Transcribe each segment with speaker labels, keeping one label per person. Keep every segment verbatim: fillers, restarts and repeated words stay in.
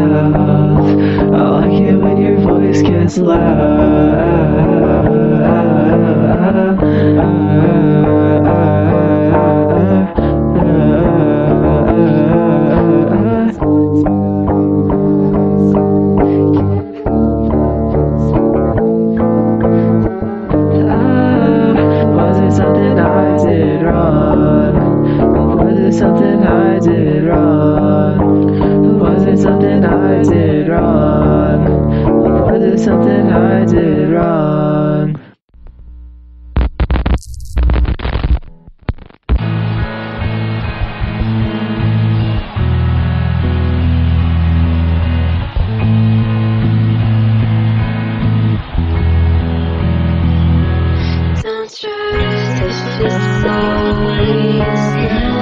Speaker 1: I like it when your voice gets loud. Was it something I did wrong? Was it something I did wrong? Was it something I did wrong? Was it something I did wrong?
Speaker 2: Don't trust, it's just so easy.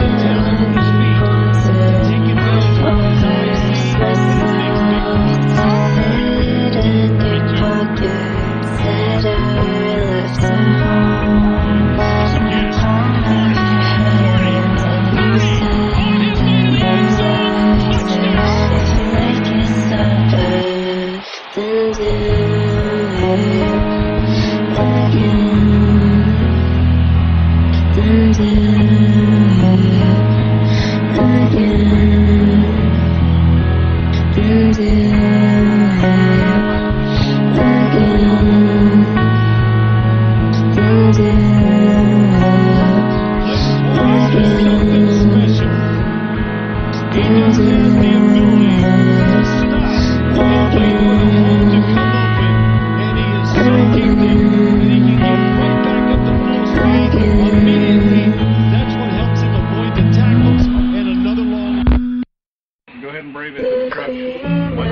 Speaker 3: Go ahead and brave it to the crutch. What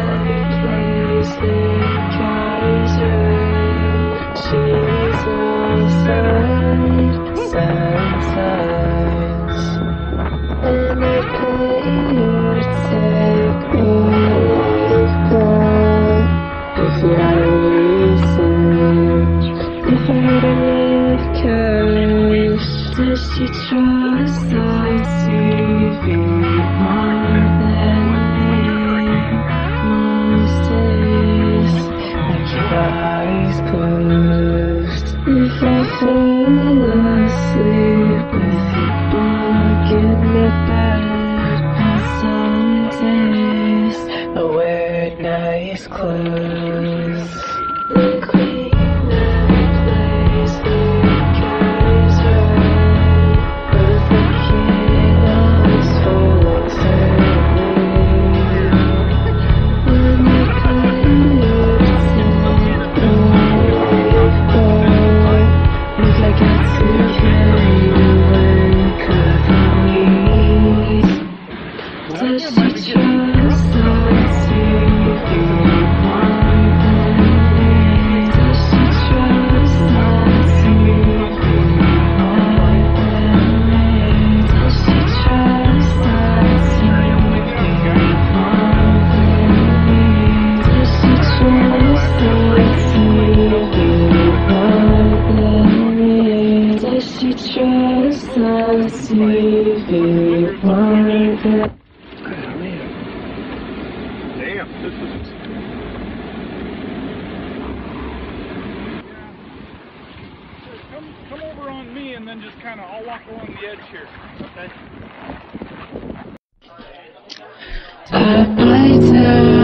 Speaker 1: does she trust us to be more than me? Most days I keep my eyes closed. If I fall asleep with a book in my bed, on some days I wear nice clothes. The queen that plays the guys right, but the king always follows her lead. When the pirates take the boat, look like it's too carried away, could does she trust us to be more than me? Does she trust us to be more than me? Does she trust us to be more than me? Does she trust us to be more than me? Does she trust us to be more than
Speaker 3: Damn, this is... Come, come over on me and then just kind of, I'll walk along the edge here, okay?
Speaker 1: I play down.